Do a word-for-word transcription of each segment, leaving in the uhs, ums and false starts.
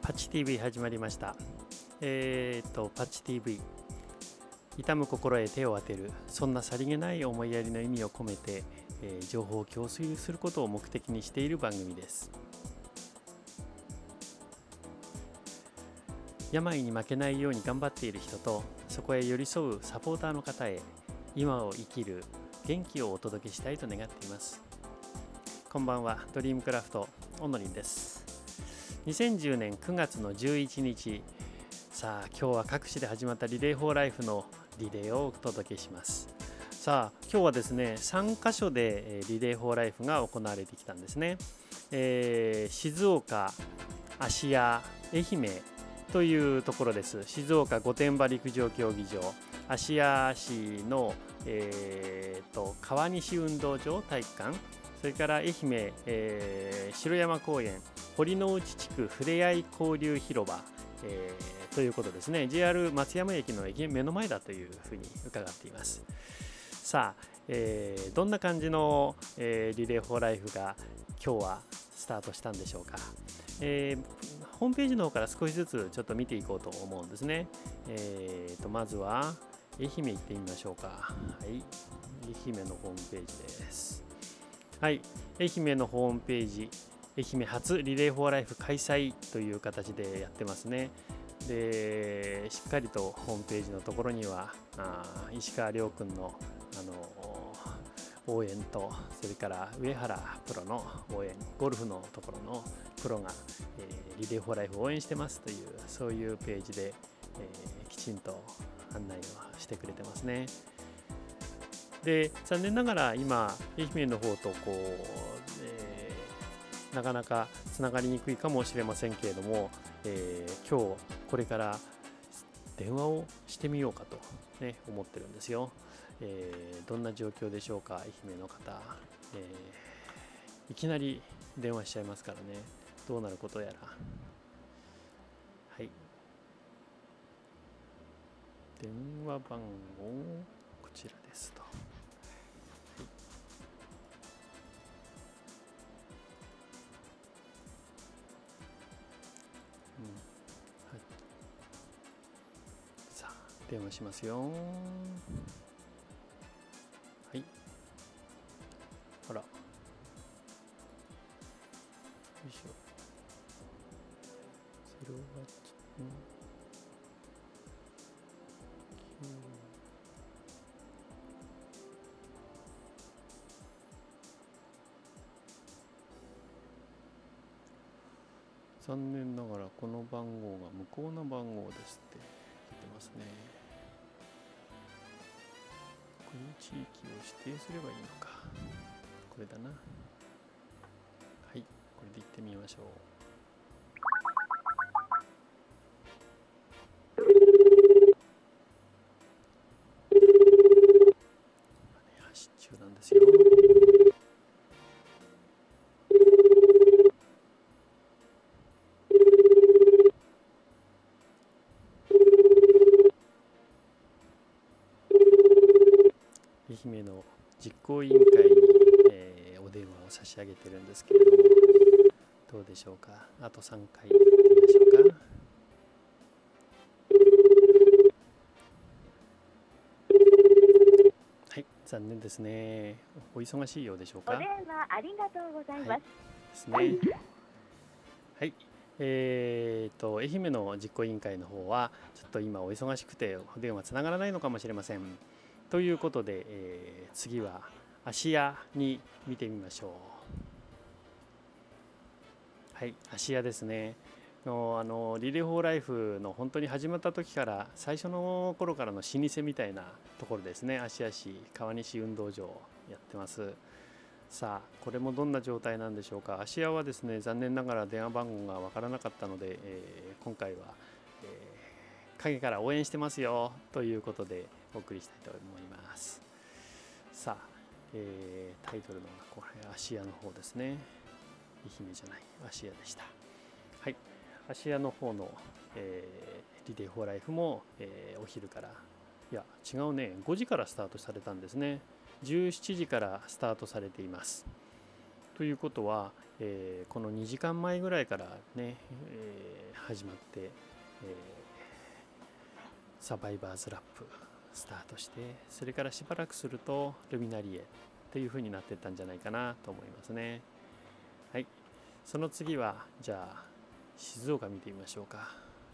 パチ ティーブイ 始まりました。えー、とパチ ティーブイ、 痛む心へ手を当てる、そんなさりげない思いやりの意味を込めて、えー情報を共有することを目的にしている番組です。病に負けないように頑張っている人と、そこへ寄り添うサポーターの方へ、今を生きる元気をお届けしたいと願っています。こんばんは、ドリームクラフトオノリンです。にせんじゅうねんくがつのじゅういちにち、さあ今日は各地で始まったリレーフォーライフのリレーをお届けします。さあ今日はですね、さんかしょでリレーフォーライフが行われてきたんですね。えー、静岡、芦屋、愛媛というところです。静岡御殿場陸上競技場、芦屋市の、えー、と川西運動場体育館、それから愛媛、えー、城山公園、堀之内地区ふれあい交流広場、えー、ということですね。 ジェイアール 松山駅の駅目の前だというふうに伺っています。さあ、えー、どんな感じの、えー、リレーフォーライフが今日はスタートしたんでしょうか。えー、ホームページの方から少しずつちょっと見ていこうと思うんですね。えー、とまずは愛媛行ってみましょうか。はい、愛媛のホームページです。はい、愛媛のホームページ、愛媛初リレーフォーライフ開催という形でやってますね。で、しっかりとホームページのところにはあ石川遼君の、あの応援と、それから上原プロの応援、ゴルフのところのプロが、えー、リレーフォーライフを応援してますという、そういうページで、えー、きちんと案内をしてくれてますね。で、残念ながら今愛媛の方とこう、えーなかなかつながりにくいかもしれませんけれども、えー今日これから電話をしてみようかと、ね、思ってるんですよ。えーどんな状況でしょうか、愛媛の方。えーいきなり電話しちゃいますからね、どうなることやら。はい、電話番号こちらですと。うん、はい、さあ電話しますよ。はい、ほら、よいしょ。ゼロはち、うん、きゅう、残念ながらこの番号が無効な番号ですって出てますね。国地域を指定すればいいのか。これだな。はい、これで行ってみましょう。発信中なんですよ。愛媛の実行委員会に、えーお電話を差し上げてるんですけれども、どうでしょうか。あとさんかいやってみましょうか。はい、残念ですね。お忙しいようでしょうか。 お電話ありがとうございます。 はい、ですね。はい、えー、と愛媛の実行委員会の方はちょっと今お忙しくてお電話つながらないのかもしれません。ということで、えー次は芦屋に見てみましょう。はい、芦屋ですね。のあのリレーフォーライフの本当に始まった時から、最初の頃からの老舗みたいなところですね。芦屋市川西運動場やってます。さあこれもどんな状態なんでしょうか。芦屋はですね、残念ながら電話番号がわからなかったので、えー今回は、えー陰から応援してますよということでお送りしたいと思います。さあ、えータイトルのこれ芦屋の方ですね。愛媛じゃない、芦屋でした。はい、芦屋の方の、えーリレーフォーライフも、えーお昼から、いや違うね、ごじからスタートされたんですね。じゅうしちじからスタートされています。 ということは、えーこのにじかんまえぐらいからね、えー始まって、えーサバイバーズラップスタートして、それからしばらくするとルミナリエという風になっていったんじゃないかなと思いますね。はい、その次はじゃあ静岡見てみましょうか。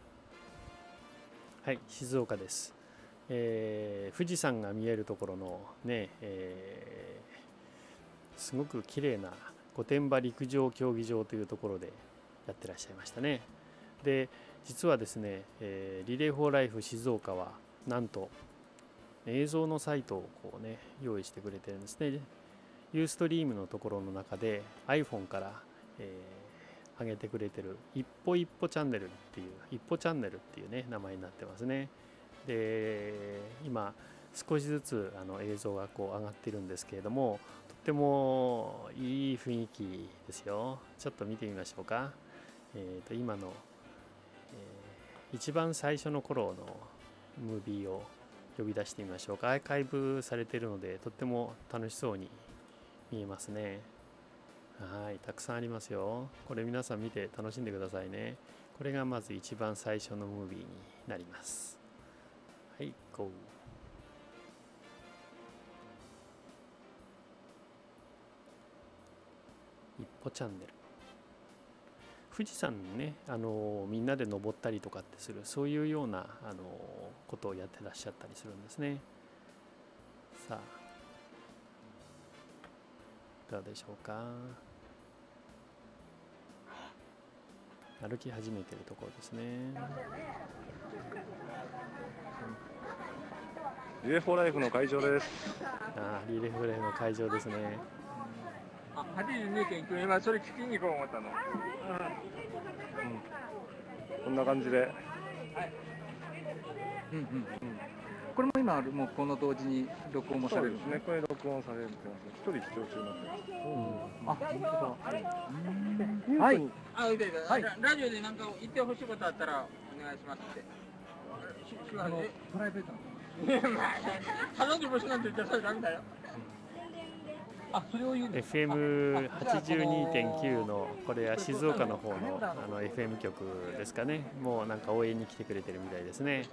はい、静岡です。えー富士山が見えるところのね、えーすごく綺麗な御殿場陸上競技場というところでやってらっしゃいましたね。で、実はですね、えーリレー・フォー・ライフ静岡はなんと映像のサイトをこうね用意してくれてるんですね。ユーストリームのところの中で iPhone から、えー上げてくれてる一歩一歩チャンネルっていう一歩チャンネルっていうね名前になってますね。で、今少しずつあの映像がこう上がってるんですけれども、とってもいい雰囲気ですよ。ちょっと見てみましょうか。えーと今の、えー一番最初の頃のムービーを呼び出してみましょうか。アーカイブされているのでとっても楽しそうに見えますね。はい、たくさんありますよ。これ皆さん見て楽しんでくださいね。これがまず一番最初のムービーになります。はい、ゴー。一歩チャンネル。富士山にね、あのみんなで登ったりとかってする、そういうようなあのことをやってらっしゃったりするんですね。さあ、いかがでしょうか。歩き始めているところですね。 リレー・フォー・ライフの会場です。 ああ、リレーフレーの会場ですね。 あ、はちじゅうにてんきゅう、今それ聞きに行こう思ったの。 こんな感じで、 うんうんうん。これも今もうこの同時に録音もされるんそうですね。これ録音されてます。一人視聴中になってます。 あ、本当だ。 ははいい。あ、いたいた。はい。ラジオでなんか言ってほしいことあったらお願いしますって。あのプライベートの。彼女もしなんて言ったらそれダメだよ。あ、それを言うエフエムはちじゅうにてんきゅう のこれは静岡の方のあの エフエム 局ですかね。もうなんか応援に来てくれてるみたいですね。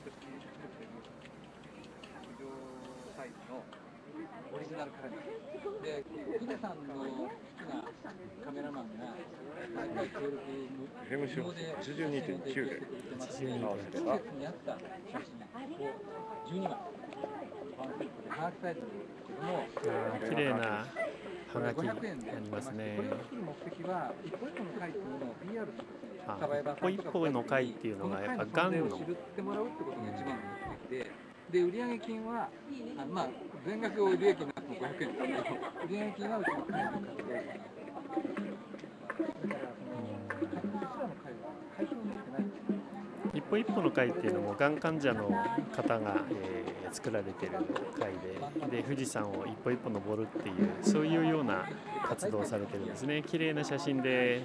オリジナルカレンダーで、ヒデさんの好きなカメラマンが毎回協力エフエム 周波数 はちじゅうにてんきゅう で合わせて季節に合った写真をじゅうにまいワンクリックでハーフサイズなんですけども、 あー綺麗なはがきごひゃにくえんでなりますね。 これを作る目的は一歩一歩の会っていうのを ピーアール する。 あサバイバー一歩一歩の会っていうのがやっぱがんのこの会の存在を知ってもらうってことが一番の目的で、で売上金はあまあ全額を利益になってもごひゃくえんですけど、売上金はうちの会の活動費。だからそのうちらの会は会費を持ってないんですよ。 一歩一歩の会っていうのもがん患者の方が、えー作られている会で、で富士山を一歩一歩登るっていうそういうような活動をされてるんですね。綺麗な写真です。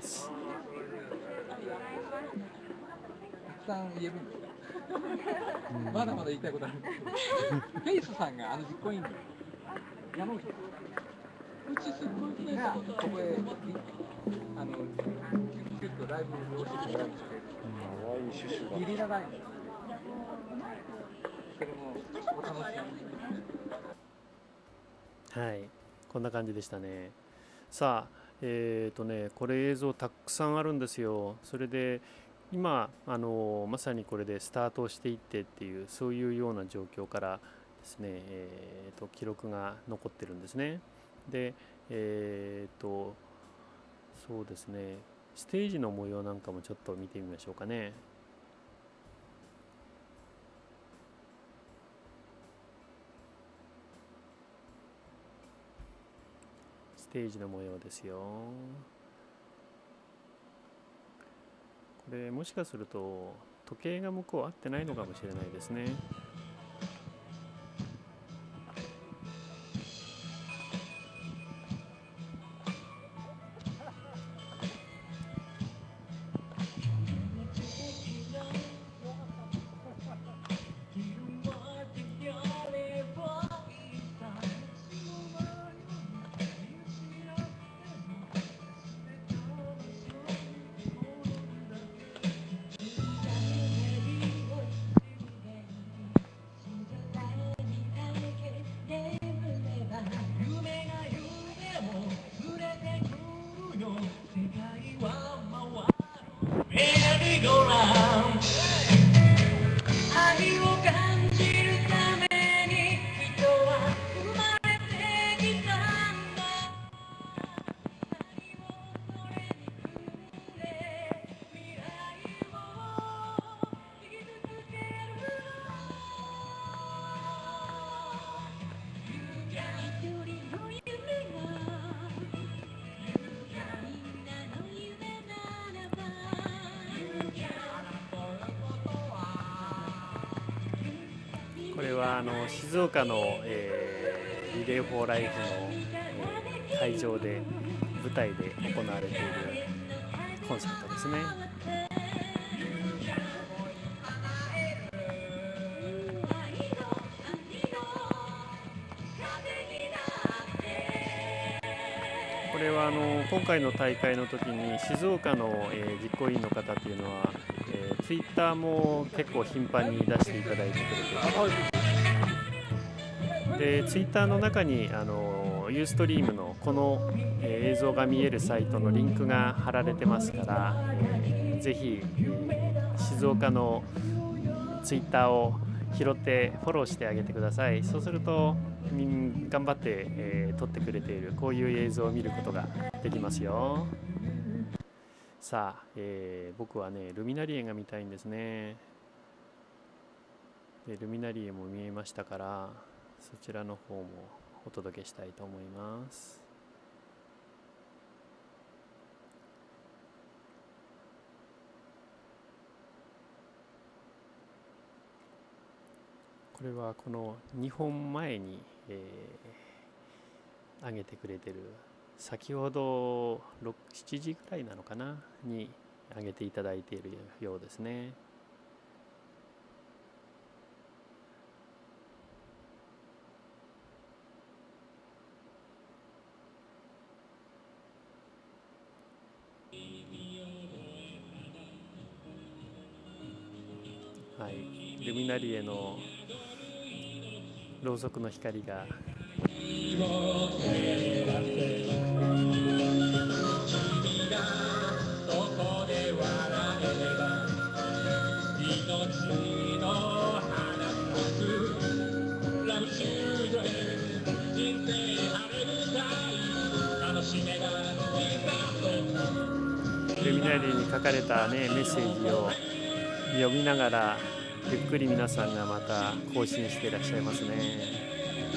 たくさん言えるんですよ。まだまだ言いたいことあるんですけど、フェイスさんがあの実行委員山口さん、うちすっごいフェイスがここへあのキュッとライブをしてくれるんですけど、 可愛いシュシュがゲリラライブ。それもお楽しみに。 はい、こんな感じでしたね。さあ、えーとね、これ映像たくさんあるんですよ。それで今あのまさにこれでスタートをしていってっていうそういうような状況からですね、えーと記録が残ってるんですね。で、えーとそうですね、ステージの模様なんかもちょっと見てみましょうかね。ステージの模様ですよ。これもしかすると時計が向こう合ってないのかもしれないですね。 これはあの静岡の、えー、リレー・フォー・ライフの、えー、会場で舞台で行われているコンサートですね。これはあの今回の大会の時に静岡の、えー、実行委員の方っていうのは、えー、ツイッターも結構頻繁に出していただいてくれて、でツイッターの中にあのユーストリームのこの、えー、映像が見えるサイトのリンクが貼られてますから、えー、ぜひ、えー、静岡のツイッターを拾ってフォローしてあげてください。そうすると頑張って、えー、撮ってくれているこういう映像を見ることができますよ。さあ、えー、僕はねルミナリエが見たいんですね。でルミナリエも見えましたからそちらの方もお届けしたいと思います。これはこのにほんまえに、えー、上げてくれてる先ほどろく、しちじぐらいなのかなに上げていただいているようですね。はい、ルミナリエのろうそくの光がルミナリエに書かれた、ね、メッセージを読みながらゆっくり皆さんがまた更新していらっしゃいますね。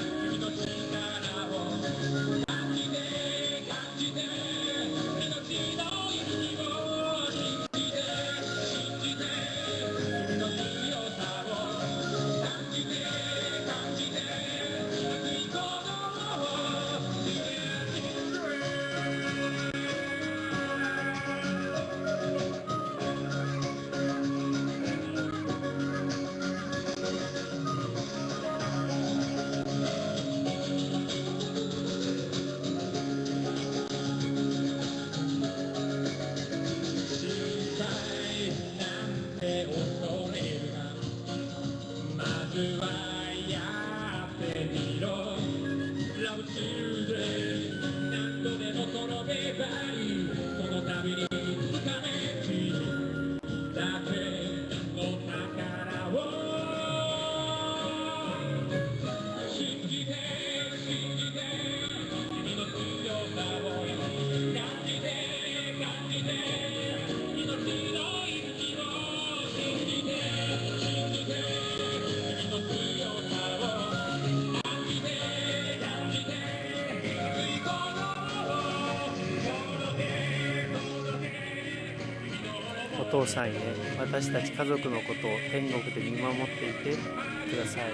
お父さんへ私たち家族のことを天国で見守っていてください。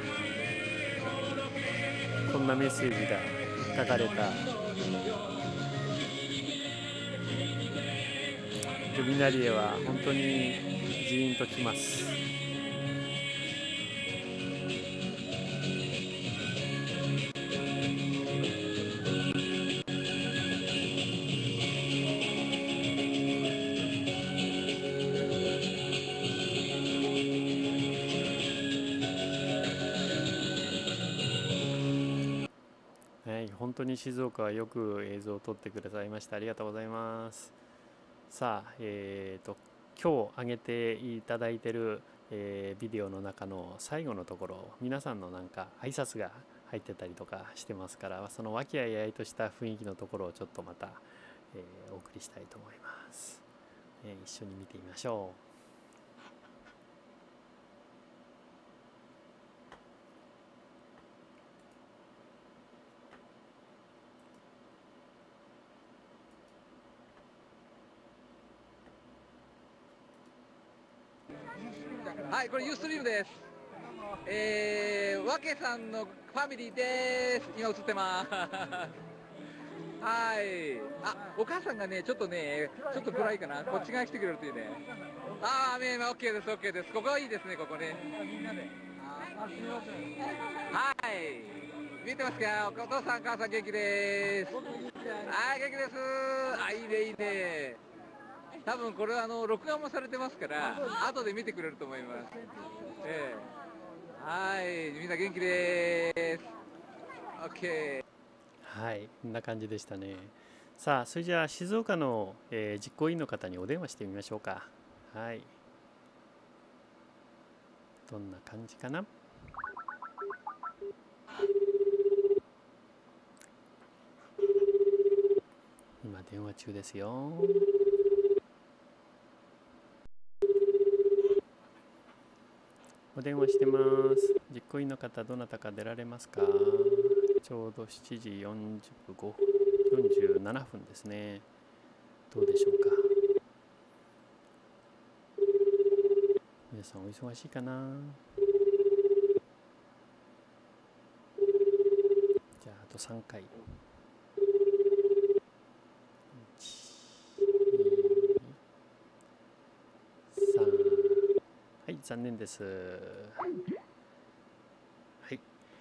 こんなメッセージが書かれたルミナリエは本当にジーンときます。本当に静岡はよく映像を撮ってくださいましてありがとうございます。さあ、えーと、今日上げていただいている、えー、ビデオの中の最後のところ、皆さんのなんか挨拶が入ってたりとかしてますから、その和気あいあいとした雰囲気のところをちょっとまた、えー、お送りしたいと思います。えー、一緒に見てみましょう。 はい、これユーストリームです。 えー、わけさんのファミリーです。今映ってます。はい。あ、お母さんがね、ちょっとね、ちょっと暗いかな。こっち側に来てくれるというね。ああ、ね、オッケーです、オッケーです。ここはいいですね、ここね。みんなで。あ、すみません。はい。見てますか？お父さん、母さん元気です。はい、元気です。あ、いいね、いいね。多分これはあの録画もされてますから、後で見てくれると思います。ええ、はい、みんな元気です。オッケー。 はい、こんな感じでしたね。さあ、それじゃあ静岡の、えー実行委員の方にお電話してみましょうか。はい。どんな感じかな。今電話中ですよ。お電話してます。実行委員の方、どなたか出られますか？ちょうどしちじよんじゅうごふん、よんじゅうななふんですね。どうでしょうか。皆さんお忙しいかな。じゃああとさんかい。いち、に、さん。はい、残念です。はい。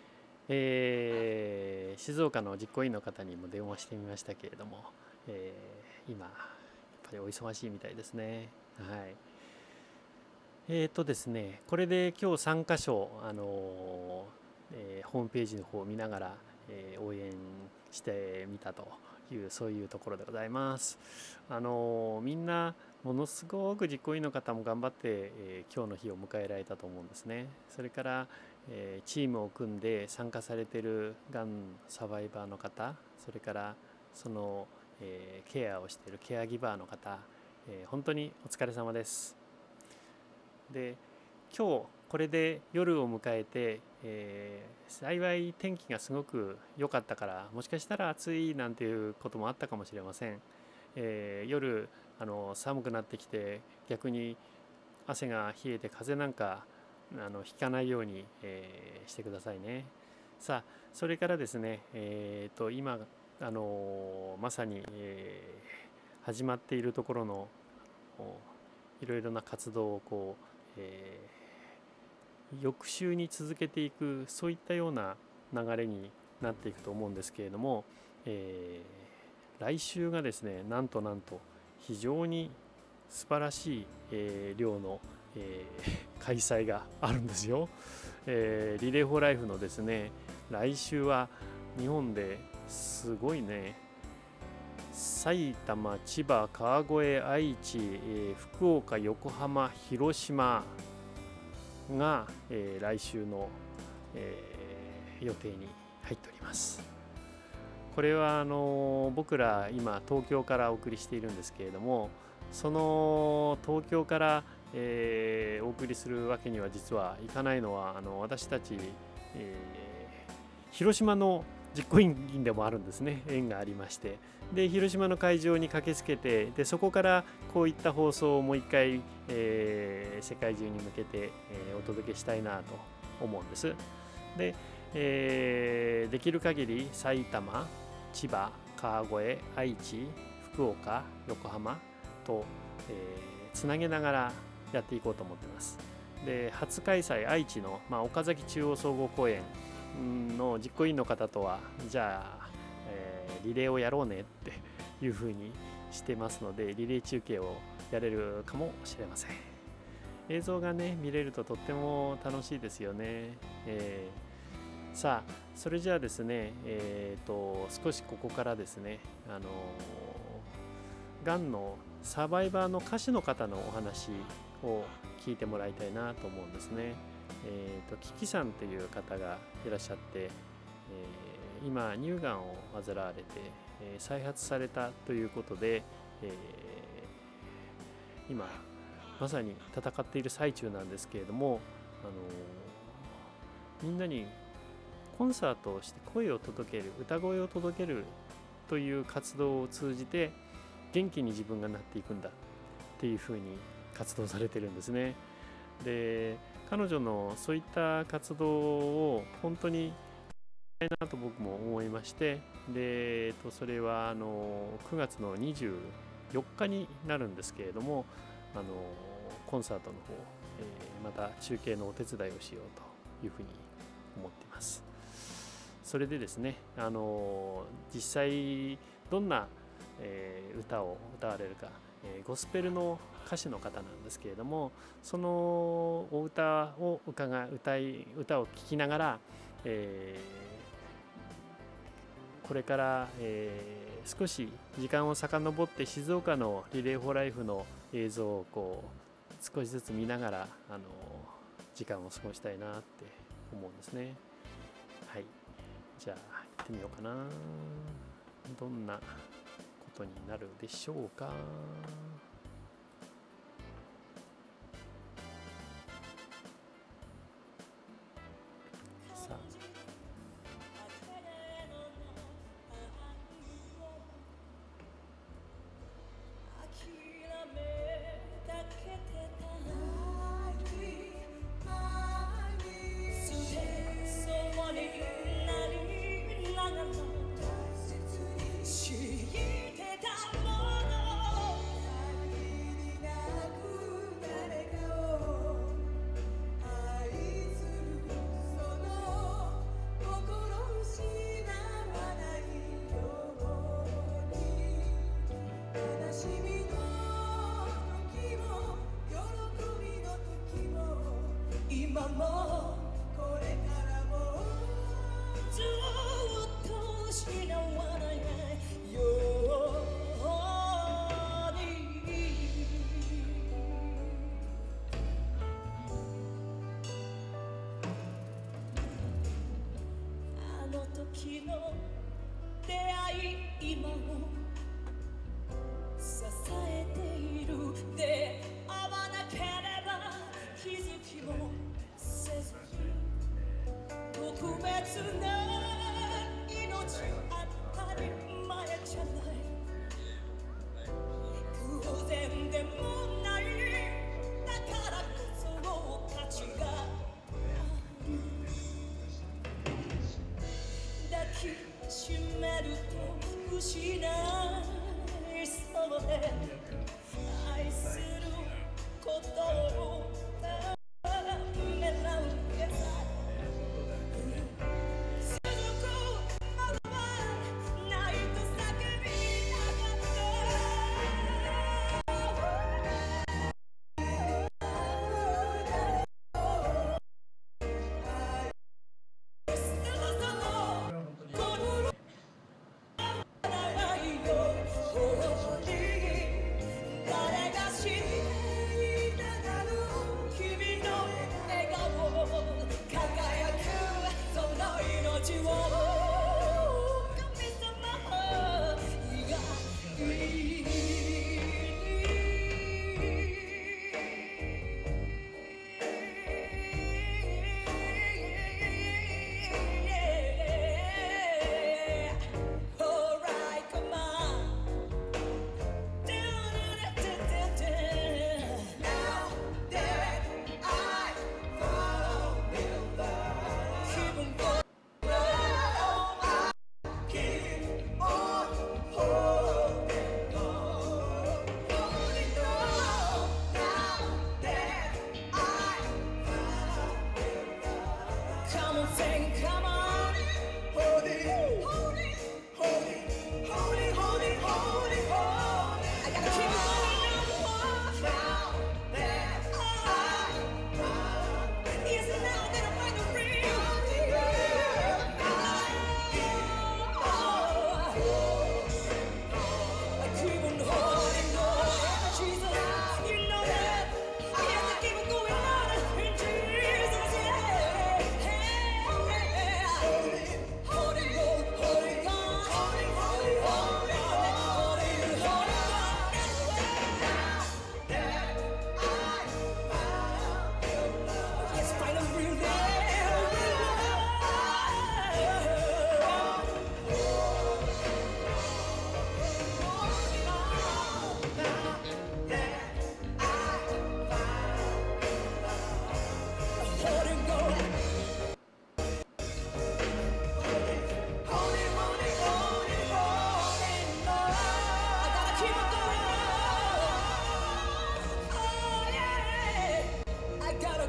えー、静岡の実行委員の方にも電話してみましたけれども、えー今やっぱりお忙しいみたいですね。はい。えーとですね、これで今日さん箇所、あのーえーホームページの方を見ながら、えー応援してみたというそういうところでございます。あのーみんなものすごく実行委員の方も頑張って、えー今日の日を迎えられたと思うんですね。それから、えーチームを組んで参加されているがんサバイバーの方、それからその、えーケアをしているケアギバーの方、えー本当にお疲れ様です。で、今日これで夜を迎えて、えー幸い天気がすごく良かったから、もしかしたら暑いなんていうこともあったかもしれません。えー夜あの寒くなってきて、逆に汗が冷えて風邪なんかあのひかないように、えーしてくださいね。さあ、それからですね、えーと今あのまさに、えー始まっているところのおいろいろな活動をこう、えー翌週に続けていく、そういったような流れになっていくと思うんですけれども、えー来週がですね、なんとなんと非常に素晴らしい、えー量の、えー開催があるんですよ。えーリレー・フォー・ライフのですね、来週は日本ですごいね、埼玉、千葉、川越、愛知、えー福岡、横浜、広島が、えー来週の、えー予定に入っております。これはあの僕ら今東京からお送りしているんですけれども、その東京から、えーお送りするわけには実はいかないのは、あの私たち、えー広島の実行委員でもあるんですね。縁がありまして、で広島の会場に駆けつけて、でそこからこういった放送をもう一回、えー世界中に向けて、えーお届けしたいなと思うんです。で、えーできる限り埼玉、千葉、川越、愛知、福岡、横浜と、えーつなげながらやっていこうと思ってます。で、初開催愛知の、まあ、岡崎中央総合公園の実行委員の方とは、じゃあ、えーリレーをやろうねっていうふうにしてますので、リレー中継をやれるかもしれません。映像がね見れるととっても楽しいですよね。えーさあ、それじゃあですね、えー、と少しここからですね、あのがんのサバイバーの歌手の方のお話を聞いてもらいたいなと思うんですね。えー、とキキさんという方がいらっしゃって、えー今乳がんを患われて、えー再発されたということで、えー今まさに戦っている最中なんですけれども、あのみんなにコンサートをして声を届ける、歌声を届けるという活動を通じて元気に自分がなっていくんだっていうふうに活動されてるんですね。で、 彼女のそういった活動を本当にしたいなと僕も思いまして、で、えっと、それはあのくがつのにじゅうよっかになるんですけれども、あのコンサートの方、えー、また中継のお手伝いをしようというふうに思っています。それでですね、あの実際どんな、えー、歌を歌われるか、えー、ゴスペルの歌手の方なんですけれども、そのお歌を伺歌い歌を聴きながら、えー、これから、えー少し時間を遡って静岡のリレー・フォー・ライフの映像をこう少しずつ見ながらあの時間を過ごしたいなって思うんですね。はい、じゃあ行ってみようかな。どんなことになるでしょうか。さあ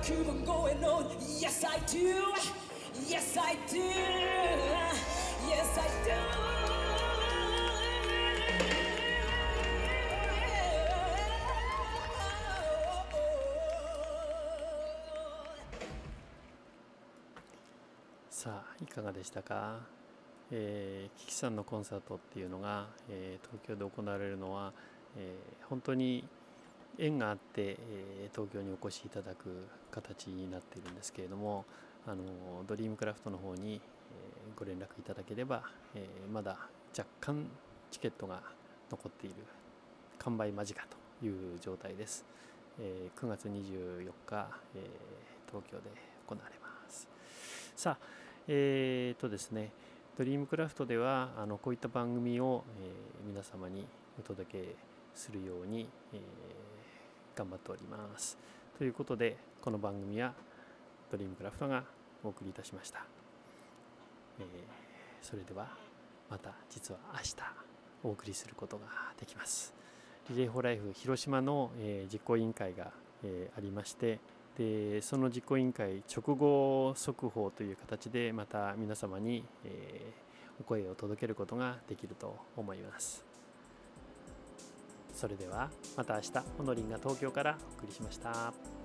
keep on going on. Yes, I do. Yes, I do. Yes, I do. さあいかがでしたか。えー、キキさんのコンサートっていうのが、えー、東京で行われるのは、えー、本当に縁があって、えー、東京にお越しいただく形になっているんですけれども、あのドリームクラフトの方に、えー、ご連絡いただければ、えー、まだ若干チケットが残っている、完売間近という状態です。えー、くがつにじゅうよっか、えー、東京で行われます。さあえーとですね、ドリームクラフトではあのこういった番組を、えー、皆様にお届けするように、えー、頑張っております。ということで、この番組はドリームクラフトがお送りいたしました。えー、それではまた実は明日お送りすることができます。リレーフォーライフ広島の、えー、実行委員会が、えー、ありまして、でその実行委員会直後速報という形でまた皆様に、えー、お声を届けることができると思います。それではまた明日、ホノリンが東京からお送りしました。